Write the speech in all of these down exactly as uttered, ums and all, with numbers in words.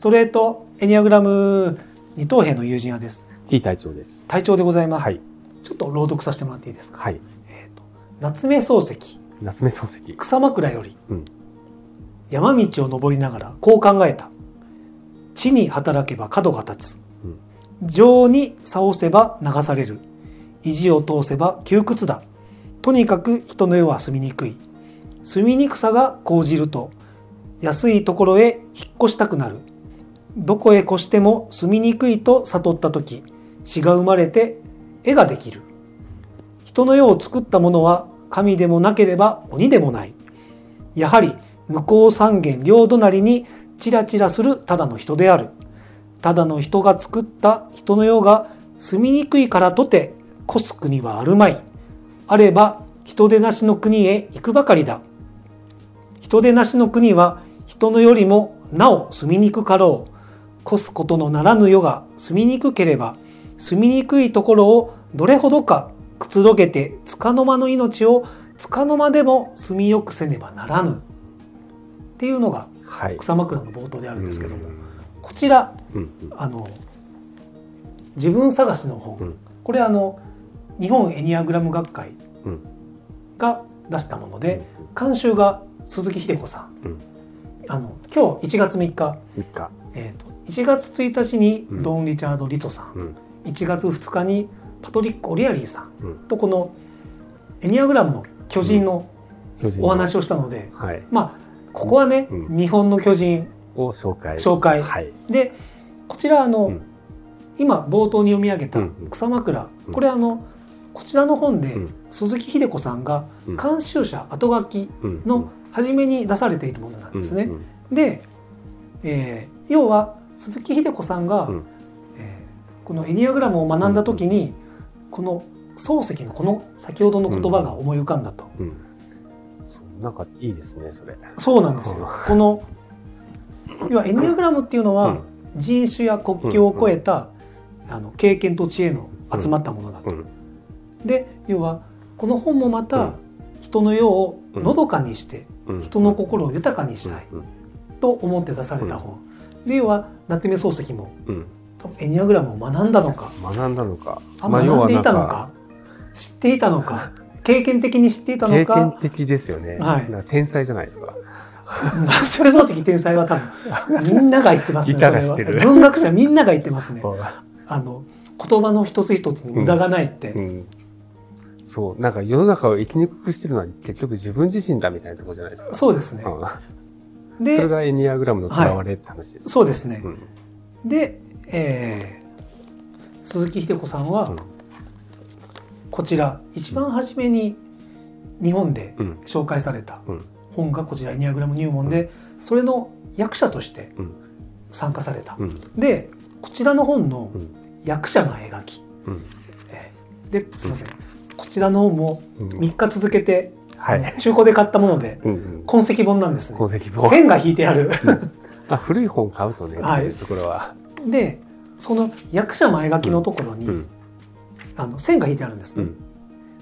トレートエニアグラム二等兵の友人屋です。 T 隊長です。 隊長でございます、 はい、 ちょっと朗読させてもらっていいですか。 はい、 えーと、夏目漱石夏目漱石草枕より、 うん、 山道を登りながらこう考えた。地に働けば角が立つ、うん、情に棹せば流される、意地を通せば窮屈だ。とにかく人の世は住みにくい。住みにくさが高じると安いところへ引っ越したくなる。どこへ越しても住みにくいと悟ったとき、死が生まれて絵ができる。人の世を作ったものは神でもなければ鬼でもない。やはり向こう三軒両隣にチラチラするただの人である。ただの人が作った人の世が住みにくいからとて越す国はあるまい。あれば人でなしの国へ行くばかりだ。人でなしの国は人のよりもなお住みにくかろう。越すことのならぬ世が住みにくければ、住みにくいところをどれほどかくつろげて束の間の命を束の間でも住みよくせねばならぬっていうのが草枕の冒頭であるんですけども、はい、こちら、うん、あの自分探しの本、うん、これあの日本エニアグラム学会が出したもので、うん、監修が鈴木秀子さん、うん、あの今日いちがつみっか、みっかえーと、いちがつついたちにドン・リチャード・リツォさん、うん、いちがつふつかにパトリック・オリアリーさん、うん、とこのエニアグラムの巨人のお話をしたので、うんはい、まあここはね、うん、日本の巨人を紹介、 紹介、はい、でこちらあの、うん、今冒頭に読み上げた草枕、うん、これあのこちらの本で、うん、鈴木秀子さんが監修者後書きの初めに出されているものなんですね。うんうん、で、えー、要は鈴木秀子さんが、うんえー、このエニアグラムを学んだ時に、うん、この漱石のこの先ほどの言葉が思い浮かんだと、うんうん、 そうなんかいいですねそれ。そうなんですよ。 この要はエニアグラムっていうのは、うん、人種や国境を超えた、うん、あの経験と知恵の集まったものだと、うんうん、で要はこの本もまた、うん、人の世をのどかにして、うん、人の心を豊かにしたい、うん、と思って出された本、うん、で要は夏目漱石も、うん、多分エニアグラムを学んだのか学んだのか、 あ学んでいたのか、知っていたのか経験的に知っていたのか。 経験的ですよね、はい、なんか天才じゃないですか。 夏目漱石天才は多分みんなが言ってますね。それは文学者みんなが言ってますね。あの言葉の一つ一つに無駄がないって、うんうん、 そうなんか世の中を生きにくくしてるのは結局自分自身だみたいなところじゃないですか。 そうですね、 うん、でそれがエニアグラムのとらわれって話です、ねはい、 そうですね、うん、で、えー、鈴木秀子さんは、うん、こちら一番初めに日本で紹介された本がこちらエニアグラム入門で、それの役者として参加された、うん、でこちらの本の役者の描き、うん、えー、ですみません、こちらの本もみっか続けて、うんはい、中古で買ったもので、うんうん、痕跡本なんですね。痕跡本線が引いてある、 うん、あ古い本買うとね、はい、ところはでその役者前書きのところに、うん、あの線が引いてあるんですね、うん、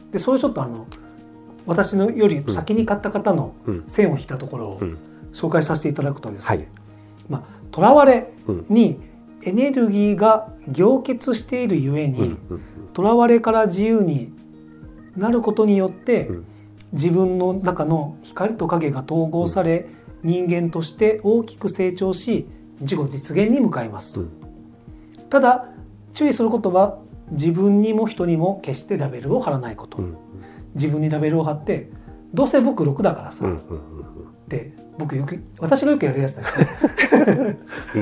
でそれちょっとあの私のより先に買った方の線を引いたところを紹介させていただくとですね、はい、まあとらわれにエネルギーが凝結しているゆえにとらわれから自由になることによって自分の中の光と影が統合され人間として大きく成長し自己実現に向かいますと。ただ注意することは自分にも人にも決してラベルを貼らないこと。自分にラベルを貼ってどうせ僕ろくだからさって僕よく私がよくやるやつですね、うん、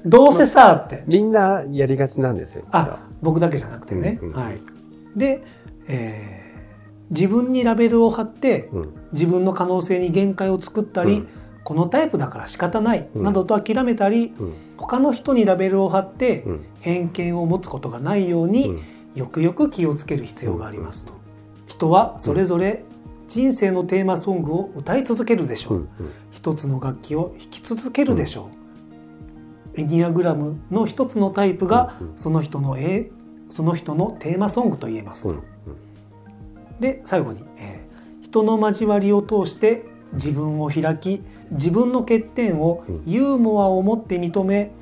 どうせさって、まあ、 みんなやりがちなんですよ。 あ僕だけじゃなくてね、うんうん、はい、で、えー、自分にラベルを貼って、うん、自分の可能性に限界を作ったり、うん、このタイプだから仕方ない、うん、などと諦めたり、うん、他の人にラベルを貼って、うん、偏見を持つことがないように、うん、よくよく気をつける必要がありますと。人はそれぞれ人生のテーマソングを歌い続けるでしょう、うんうん、一つの楽器を弾き続けるでしょう、うん、エニアグラムの一つのタイプがその人の、えその人のテーマソングと言えます、うんうん、で最後に、えー、人の交わりを通して自分を開き自分の欠点をユーモアを持って認め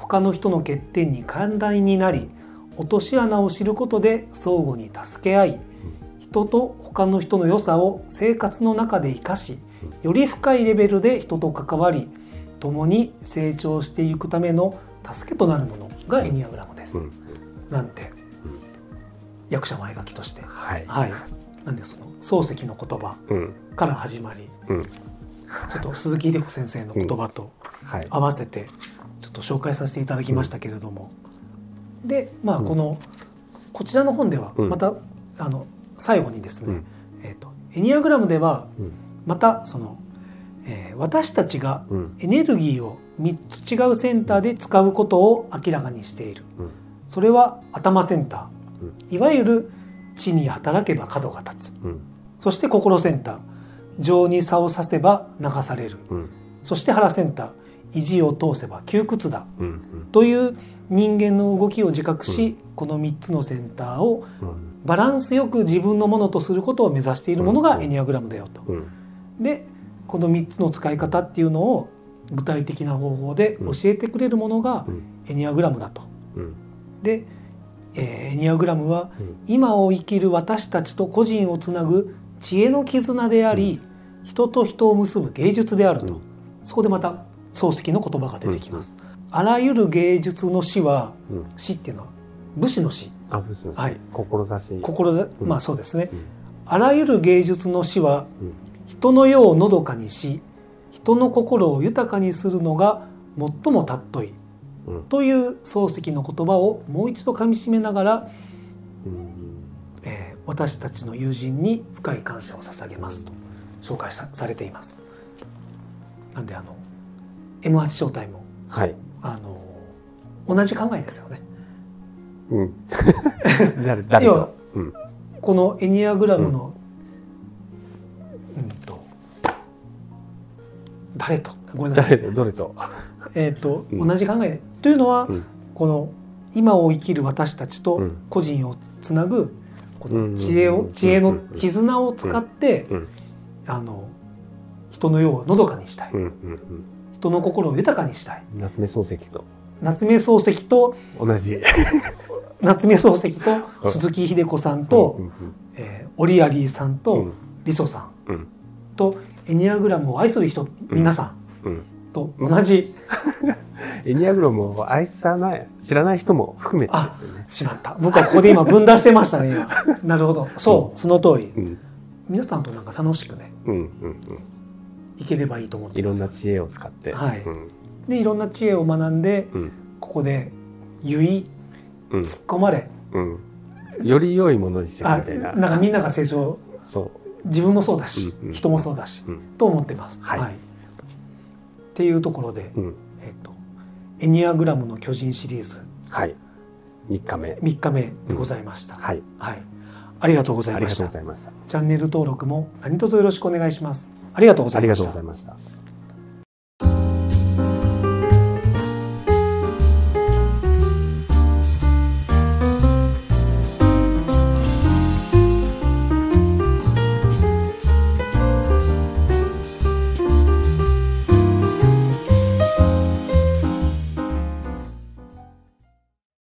他の人の欠点に寛大になり、落とし穴を知ることで相互に助け合い、人と他の人の良さを生活の中で生かし、より深いレベルで人と関わり、共に成長していくための助けとなるものがエニアグラムです、うん、なんて、うん、役者前書きとして、はいはい、なんでその漱石の言葉から始まり、うん、ちょっと鈴木秀子先生の言葉と合わせてちょっと紹介させていただきましたけれども、うん、でまあこの、うん、こちらの本ではまた、うん、あの最後にですね、うんえーと、エニアグラムではまたその、えー、私たちがエネルギーをみっつ違うセンターで使うことを明らかにしている、うん、それは頭センター、いわゆる地に働けば角が立つ、うん、そして心センター、情に差をさせば流される、うん、そして腹センター、意地を通せば窮屈だ、うんうん、という人間の動きを自覚し、うん、このみっつのセンターをバランスよく自分のものとすることを目指しているものがエニアグラムだよと、うん、でこのみっつの使い方っていうのを具体的な方法で教えてくれるものがエニアグラムだと、うん、で、えー、エニアグラムは今を生きる私たちと個人をつなぐ知恵の絆であり、うん、人と人を結ぶ芸術であると、うん、そこでまた漱石の言葉が出てきます、うん、あらゆる芸術の詩は、うん、詩っていうのは武士の詩、 あ武士の詩、はい、志志、まあそうですね、うん、あらゆる芸術の詩は、うん、人の世をのどかにし人の心を豊かにするのが最も尊い、うん、という漱石の言葉をもう一度かみしめながら、うんえー、私たちの友人に深い感謝を捧げますと紹介 さ, されています。なんであの エムはち 招待も、はい、あの同じ考えですよね。うん、誰誰と、うん、このエニアグラムの、うんうんと誰とごめんなさい。 誰とどれと、 えっと、うん、同じ考えというのは、うん、この今を生きる私たちと個人をつなぐこの知恵を、知恵の絆を使って、うん、あの人の世をのどかにしたい、うんうんうん、人の心を豊かにしたい。 夏目漱石と夏目漱石と同じ夏目漱石と鈴木秀子さんと、うんうんうんえー、オリアリーさんと、うん、リソさん、うん、とエニアグラムを愛する人、皆さん、うん、と同じ、 エニアグラムを愛さない知らない人も含めてですよね。 しまった、僕はここで今分断してましたね。なるほど、そう、うん、その通り、うん、皆さんとなんか楽しくね、うんうんうん、いければいいと思ってます。 いろんな知恵を使って、 はいうん、でいろんな知恵を学んで、うん、ここで言い、うん、突っ込まれ、うん、 より良いものにしてくれたいな。 なんかみんなが成長、そう自分もそうだし、うんうん、人もそうだし、うん、と思ってます、はいはい、っていうところで、うんえーと、エニアグラムの巨人シリーズ、はい、 みっかめみっかめでございました、うんはいはい、ありがとうございました。 ありがとうございました。 チャンネル登録も何卒よろしくお願いします。ありがとうございました。 ありがとうございました。